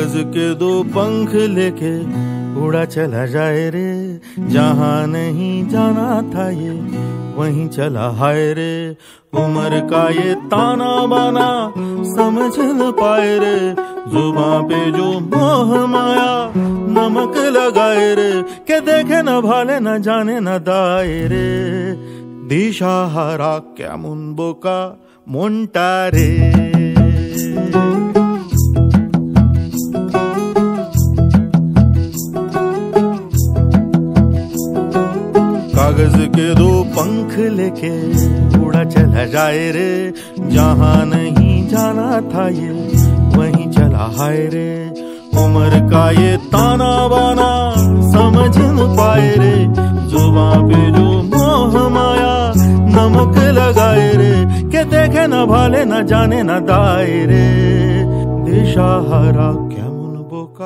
कागज के दो पंख लेके उड़ा चला जाए रे, जहाँ नहीं जाना था ये वहीं चला हाय रे। उम्र का ये ताना बाना समझ न पाए रे, जुबां पे जो मोह माया नमक लगाए रे, के देखे न भाले न जाने न दाए रे। दिशा हरा क्या मुनबोका मोंटारे। कागज के दो पंख लेके उड़ा चला जाए रे, जहाँ नहीं जाना था ये वहीं चला हाय रे। उम्र का ये ताना बाना समझ न पाए रे, जुबां पे जो मोह माया नमक लगाए रे, के देखे न भाले न जाने न दाए रे। दिशा हरा क्या मुनबोका।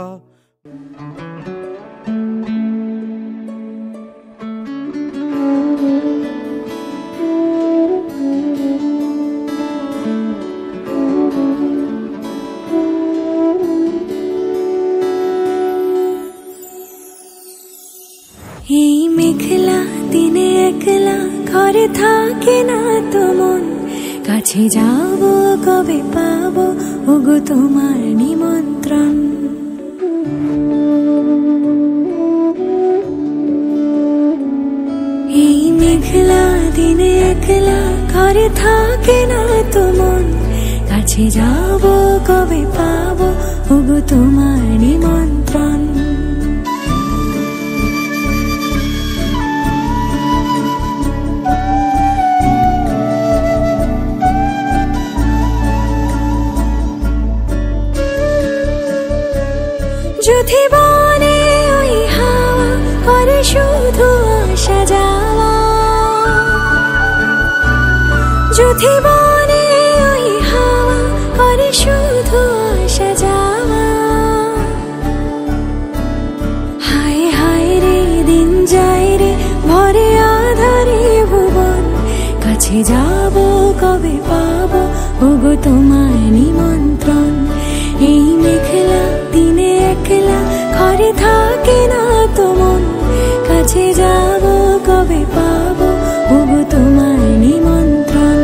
এই মেঘলা দিনে একলা ঘরে থাকে না তো মন, কাছে যাব কবে পাবো ওগো তোমার নিমন্ত্রণ। এই মেঘলা দিনে একলা ঘরে থাকে না তো মন, কাছে যাব কবে পাবো ওগো তোমার নিমন্ত্রণ। যদি বনে ওই হাওয়া করে শুধু আসা যাওয়া, যদি বনে ওই হাওয়া করে শুধু আসা যাওয়া। হায় হায় রে দিন যায় রে ভরে আধারে ভুবন, কাছে যাব কবে পাবো ওগো তোমার নিমন্ত্রণ। এই মেঘলা দিনে একলা ঘরে থাকে না তো মন, কাছে যাব কবে পাবো ওগো তোমার নিমন্ত্রণ।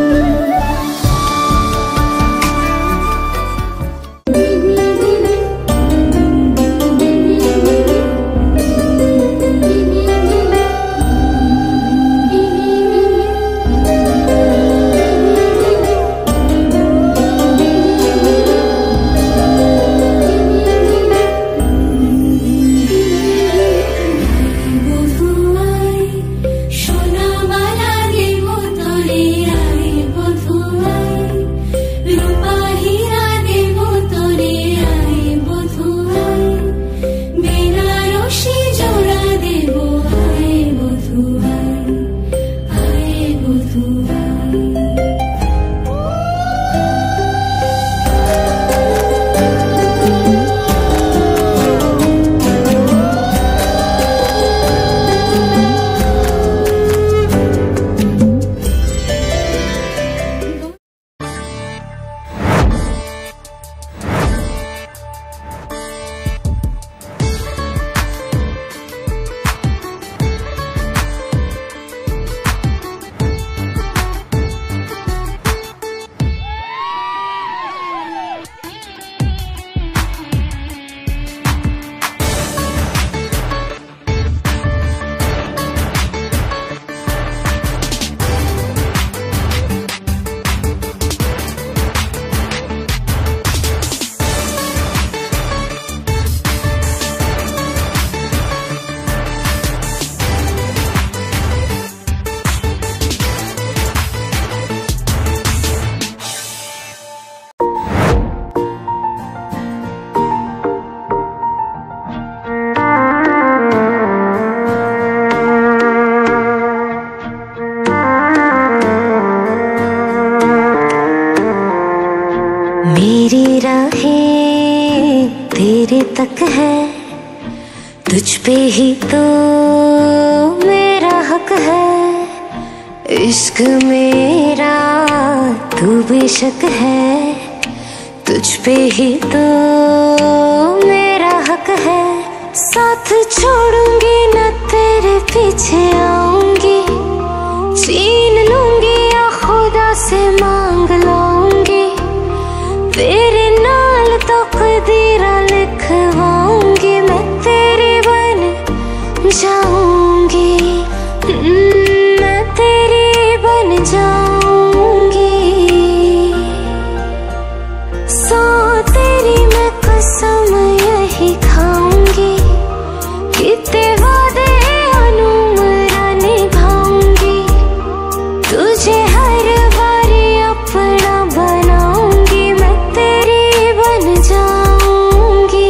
मेरी राहें तेरे तक है, तुझ पे ही तो मेरा हक है। इश्क मेरा तू बेशक है, तुझ पे ही तो है, साथ छोड़ूंगी न तेरे पीछे आऊंगी, छीन लूंगी या खुदा से मांग लाऊंगी, तेरे नाल तकदीरा लिखवाऊंगी, मैं तेरी बन जाऊंगी, मैं तेरी बन जाऊंगी। सो तेरी मैं कसम यही खाऊंगी, कितने वादे अनुमरा निभाऊंगी, तुझे हर बारी अपना बनाऊंगी, मैं तेरी बन जाऊंगी।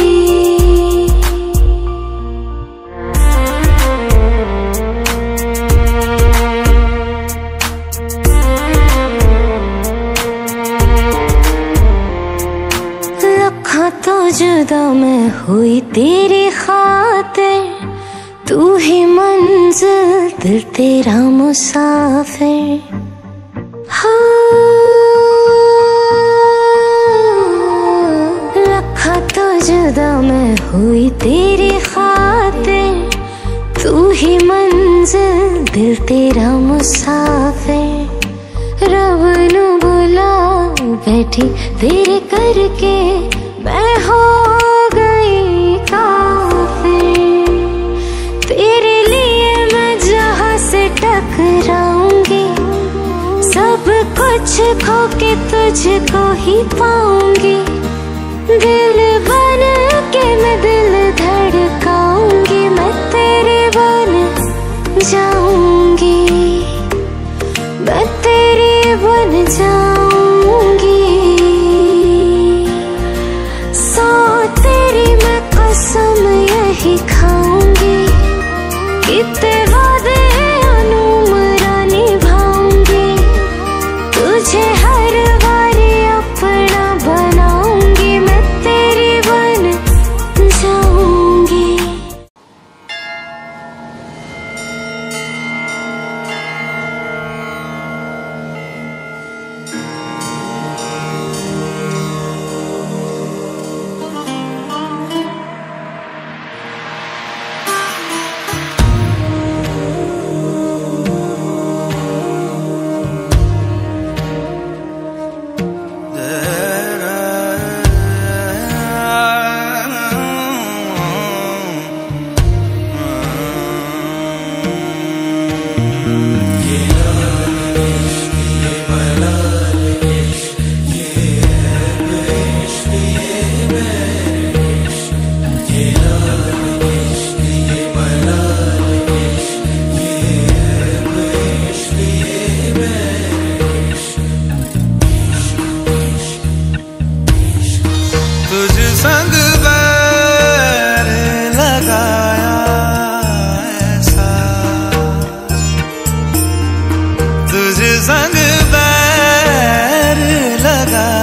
लखा तो जुदा मैं हुई तेरी खातिर, तू ही मंजिल दिल तेरा मुसाफिर। लखा तो जुदा मैं हुई तेरी खातिर, तू ही मंजिल दिल तेरा मुसाफिर। रब नू बुला बैठी तेरे करके, मैं हो गई काफिर। तेरे लिए मैं जहां से टकराऊंगी, सब कुछ खो के तुझको ही पाऊंगी, दिल बन के मैं दिल धड़काऊंगी, मैं तेरे बन जाऊंगी, मैं तेरी बन जाऊंगी। सो तेरी मैं कसम यही खाऊंगी, कितने वादे अनुमरा निभाऊंगी, तुझे हर बारी अपना बनाऊंगी, मैं तेरी बन जाऊंगी। संग बैर लगाया